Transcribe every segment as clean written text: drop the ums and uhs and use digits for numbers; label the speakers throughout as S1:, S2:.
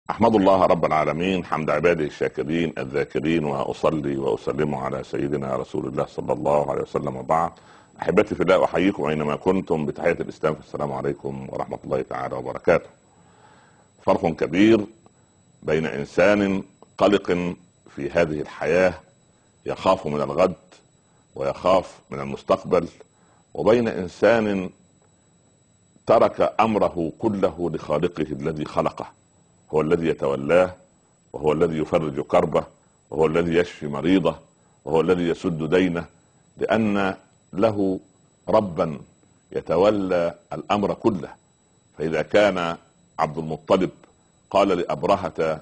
S1: أحمد الله رب العالمين حمد عباده الشاكرين الذاكرين، وأصلي وأسلم على سيدنا رسول الله صلى الله عليه وسلم، وبعد. أحبتي في الله، أحييكم أينما كنتم بتحية الإسلام، السلام عليكم ورحمة الله تعالى وبركاته. فرق كبير بين إنسان قلق في هذه الحياة يخاف من الغد ويخاف من المستقبل، وبين إنسان ترك أمره كله لخالقه الذي خلقه، هو الذي يتولاه، وهو الذي يفرج كربه، وهو الذي يشفي مريضه، وهو الذي يسد دينه، لأن له ربا يتولى الأمر كله. فإذا كان عبد المطلب قال لأبرهة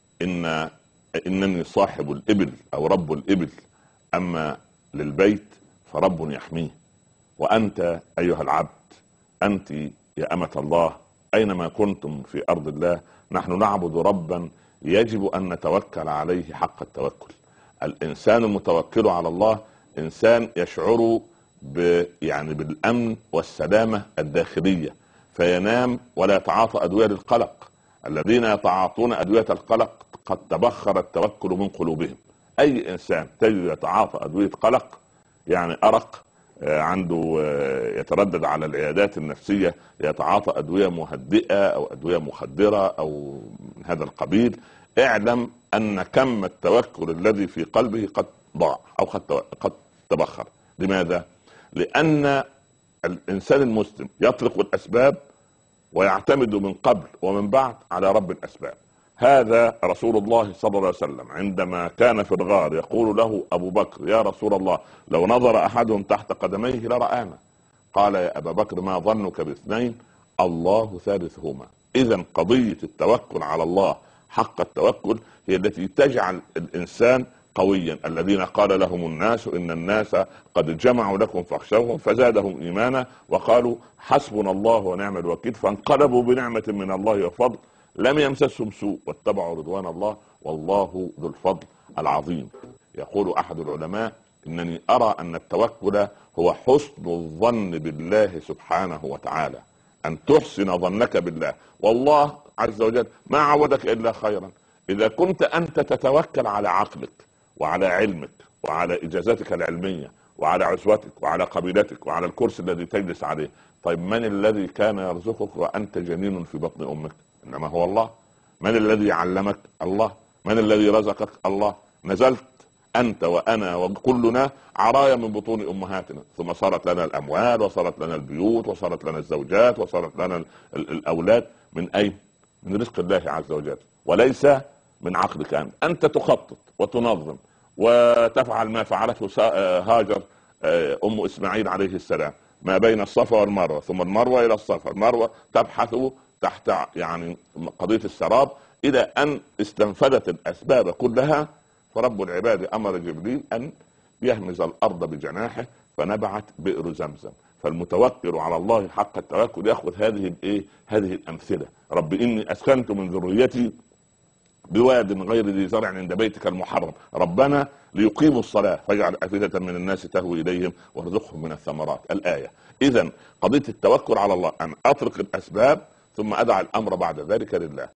S1: إنني صاحب الإبل أو رب الإبل، أما للبيت فرب يحميه. وأنت أيها العبد، أنت يا أمة الله، أينما كنتم في أرض الله، نحن نعبد ربا يجب أن نتوكل عليه حق التوكل. الإنسان المتوكل على الله إنسان يشعر بالأمن والسلامة الداخلية، فينام ولا يتعاطى أدوية للقلق. الذين يتعاطون أدوية القلق قد تبخر التوكل من قلوبهم. أي إنسان تجد يتعاطى أدوية قلق، يعني أرق عنده، يتردد على العيادات النفسية، يتعاطى أدوية مهدئة أو أدوية مخدرة أو من هذا القبيل، اعلم أن كم التوكل الذي في قلبه قد ضاع أو قد تبخر. لماذا؟ لأن الإنسان المسلم يطلق الأسباب ويعتمد من قبل ومن بعد على رب الأسباب. هذا رسول الله صلى الله عليه وسلم عندما كان في الغار يقول له أبو بكر: يا رسول الله، لو نظر أحدهم تحت قدميه لرآنا. قال: يا أبا بكر، ما ظنك باثنين؟ الله ثالثهما. إذن قضية التوكل على الله حق التوكل هي التي تجعل الإنسان قويا. الذين قال لهم الناس إن الناس قد جمعوا لكم فاخشوهم فزادهم إيمانا وقالوا حسبنا الله ونعم الوكيل، فانقلبوا بنعمة من الله وفضل لم يمسسهم سوء واتبعوا رضوان الله والله ذو الفضل العظيم. يقول أحد العلماء: إنني أرى أن التوكل هو حسن الظن بالله سبحانه وتعالى، أن تحسن ظنك بالله. والله عز وجل ما عودك إلا خيرا. إذا كنت أنت تتوكل على عقلك وعلى علمك وعلى إجازتك العلمية وعلى عزوتك وعلى قبيلتك وعلى الكرسي الذي تجلس عليه، طيب من الذي كان يرزقك وأنت جنين في بطن أمك؟ إنما هو الله. من الذي علمك؟ الله. من الذي رزقك؟ الله. نزلت أنت وأنا وكلنا عرايا من بطون أمهاتنا، ثم صارت لنا الأموال وصارت لنا البيوت وصارت لنا الزوجات وصارت لنا الأولاد. من أين؟ من رزق الله عز وجل، وليس من عقلك أنت. أنت تخطط وتنظم وتفعل ما فعلته هاجر أم إسماعيل عليه السلام ما بين الصفا والمروة، ثم المروة إلى الصفا، المروة تبحث تحت قضية السراب إلى أن استنفذت الأسباب كلها. فرب العباد أمر جبريل أن يهمز الأرض بجناحه فنبعت بئر زمزم. فالمتوكل على الله حق التوكل يأخذ هذه الأمثلة. رب إني أسكنت من ذريتي بواد غير ذي زرع عند بيتك المحرم ربنا ليقيموا الصلاة فاجعل أفئدة من الناس تهوي إليهم وارزقهم من الثمرات. الآية. إذن قضية التوكل على الله أن أترك الأسباب ثم أدع الأمر بعد ذلك لله.